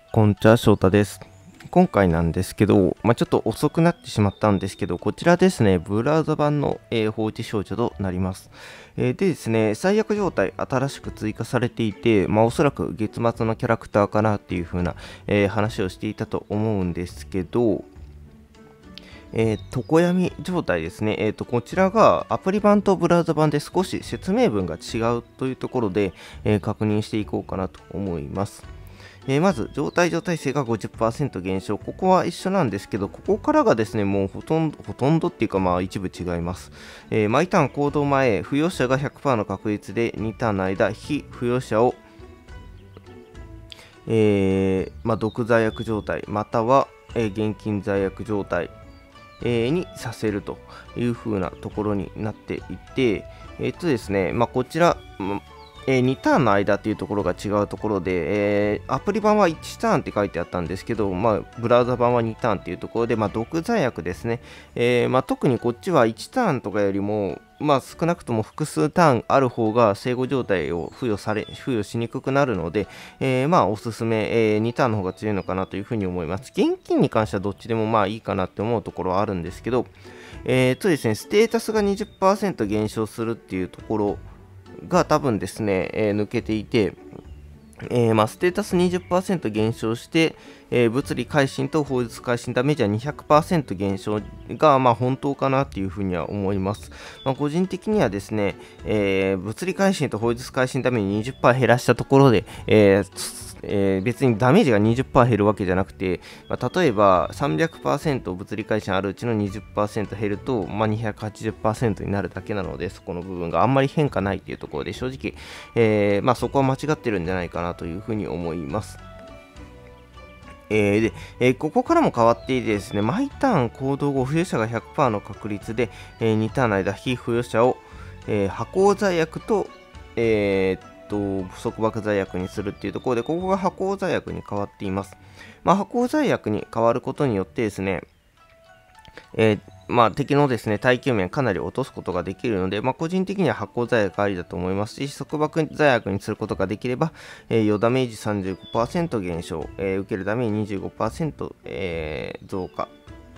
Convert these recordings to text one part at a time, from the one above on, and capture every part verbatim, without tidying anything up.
こんにちは、翔太です。今回なんですけど、まあ、ちょっと遅くなってしまったんですけど、こちらですね、ブラウザ版の、えー放置少女となります。えーでですね、最悪状態、新しく追加されていて、まあ、おそらく月末のキャラクターかなっていう風な、えー話をしていたと思うんですけど、えー、常闇状態ですね、えーと、こちらがアプリ版とブラウザ版で少し説明文が違うというところで、えー確認していこうかなと思います。えーまず、状態状態性がごじゅっパーセント減少。ここは一緒なんですけど、ここからがですね、もうほとんど、ほとんどっていうか、まあ一部違います。えー毎ターン行動前、付与者がひゃくパーセントの確率でにターンの間、非付与者を、えーまあ、毒罪悪状態、または、えー現金罪悪状態、えーにさせるという風なところになっていて、えーっとですね、まあ、こちら、まえーにターンの間っていうところが違うところで、えーアプリ版はいちターンって書いてあったんですけど、まあ、ブラウザ版はにターンっていうところで、まあ、毒罪悪ですね。えーまあ、特にこっちはいちターンとかよりも、まあ、少なくとも複数ターンある方が生後状態を付与され、付与しにくくなるので、えーまあ、おすすめ、えーにターンの方が強いのかなというふうに思います。現金に関してはどっちでもまあいいかなって思うところはあるんですけど、えーとですね、ステータスがにじゅっパーセント減少するっていうところが多分ですね、えー抜けていて、えーまあ、ステータスにじゅっパーセント減少して、えー物理改心と法術改心ダメージはにひゃくパーセント減少が、まあ、本当かなというふうには思います。まあ、個人的にはですね、えー物理改心と法術改心ダメージにじゅっパーセント減らしたところで、えーえー別にダメージがにじゅっパーセント減るわけじゃなくて、まあ、例えばさんびゃくパーセント物理改心あるうちのにじゅっパーセント減ると、まあ、にひゃくはちじゅっパーセントになるだけなので、そこの部分があんまり変化ないというところで、正直、えーまあ、そこは間違ってるんじゃないかなというふうに思います。えーで、えーここからも変わっていてですね、毎ターン行動後、付与者がひゃくパーセントの確率で、えーにターンの間、非付与者を、えー、破口罪悪と、えーっと、束縛罪悪にするっていうところで、ここが破口罪悪に変わっています。まあ、破口罪悪に変わることによってですね、えーまあ、敵のですね、耐久面かなり落とすことができるので、まあ、個人的には発光罪悪ありだと思いますし、束縛罪悪にすることができれば、えー、余ダメージさんじゅうごパーセント減少、えー受けるダメージにじゅうごパーセント、えー増加。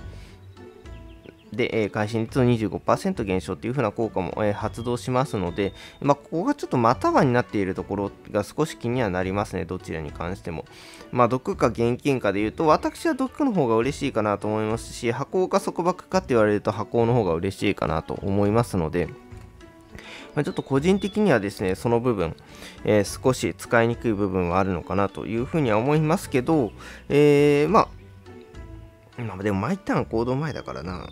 で、えー、開始率のにじゅうごパーセント減少という風な効果も、えー発動しますので、まあ、ここがちょっとまたはになっているところが少し気にはなりますね、どちらに関しても。まあ、毒か現金かで言うと、私は毒の方が嬉しいかなと思いますし、破口か束縛かって言われると破口の方が嬉しいかなと思いますので、まあ、ちょっと個人的にはですね、その部分、えー少し使いにくい部分はあるのかなというふうには思いますけど、えー、まあ、まあ、でも毎ターン行動前だからな。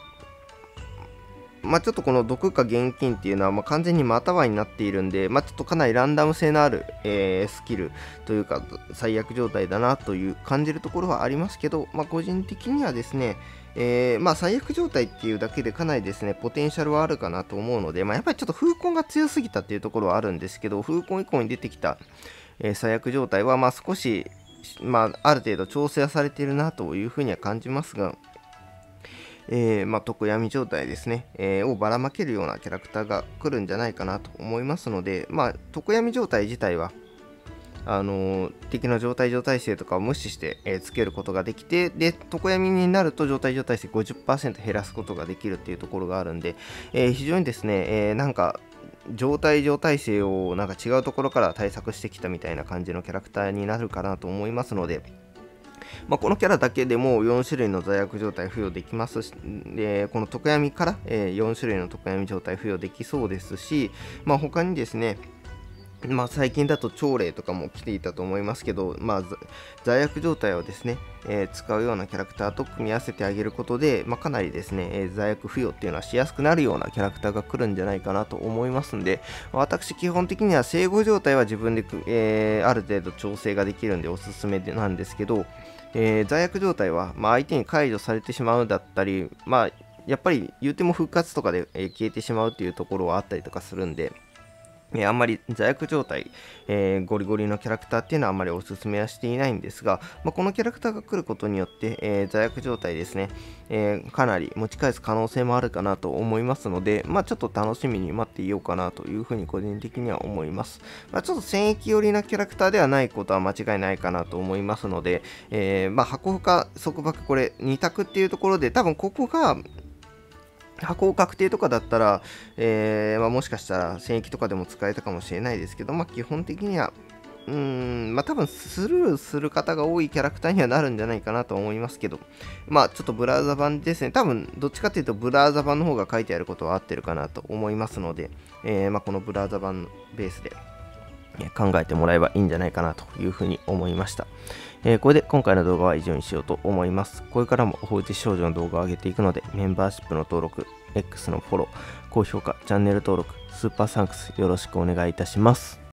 まあ、ちょっとこの毒か現金っていうのは、まあ、完全にまたはになっているんで、まあ、ちょっとかなりランダム性のある、えースキルというか最悪状態だなという感じるところはありますけど、まあ、個人的にはですね、えーまあ、最悪状態っていうだけでかなりですねポテンシャルはあるかなと思うので、まあ、やっぱりちょっと風根が強すぎたっていうところはあるんですけど、風根以降に出てきた、えー最悪状態はまあ少し、まあ、ある程度調整はされているなというふうには感じますが、えーまあ、常闇状態ですね、えーをばらまけるようなキャラクターが来るんじゃないかなと思いますので、まあ、常闇状態自体は、あのー敵の状態状態性とかを無視して、えーつけることができて、で、常闇になると状態状態性ごじゅっパーセント減らすことができるっていうところがあるんで、えー非常にですね、えーなんか、状態状態性をなんか違うところから対策してきたみたいな感じのキャラクターになるかなと思いますので、まあ、このキャラだけでもよん種類の罪悪状態付与できますし、でこの常闇から、えーよん種類の常闇状態付与できそうですし、まあ、他にですね、まあ、最近だと朝礼とかも来ていたと思いますけど、まあ、ざ罪悪状態をですね、えー使うようなキャラクターと組み合わせてあげることで、まあ、かなりですね、えー罪悪付与っていうのはしやすくなるようなキャラクターが来るんじゃないかなと思いますんで、私基本的には生後状態は自分で、えーある程度調整ができるんでおすすめでなんですけど、えー罪悪状態は、まあ、相手に解除されてしまうだったり、まあ、やっぱり言うても復活とかで、えー消えてしまうっていうところはあったりとかするんで、 えーあんまり座薬状態、えーゴリゴリのキャラクターっていうのはあんまりおすすめはしていないんですが、まあ、このキャラクターが来ることによって、えー座薬状態ですね、えーかなり持ち返す可能性もあるかなと思いますので、まあ、ちょっと楽しみに待っていようかなというふうに個人的には思います。まあ、ちょっと戦役寄りなキャラクターではないことは間違いないかなと思いますので、えーまあ、箱負荷束縛これに択っていうところで多分ここが箱確定とかだったら、えーまあ、もしかしたら戦役とかでも使えたかもしれないですけど、まあ、基本的には、うーん、まあ、多分スルーする方が多いキャラクターにはなるんじゃないかなと思いますけど、まあ、ちょっとブラウザ版ですね。多分、どっちかっていうと、ブラウザ版の方が書いてあることは合ってるかなと思いますので、えーまあ、このブラウザ版ベースで考えてもらえばいいんじゃないかなというふうに思いました。えーこれで今回の動画は以上にしようと思います。これからも放置少女の動画を上げていくので、メンバーシップの登録、X のフォロー、高評価、チャンネル登録、スーパーサンクスよろしくお願いいたします。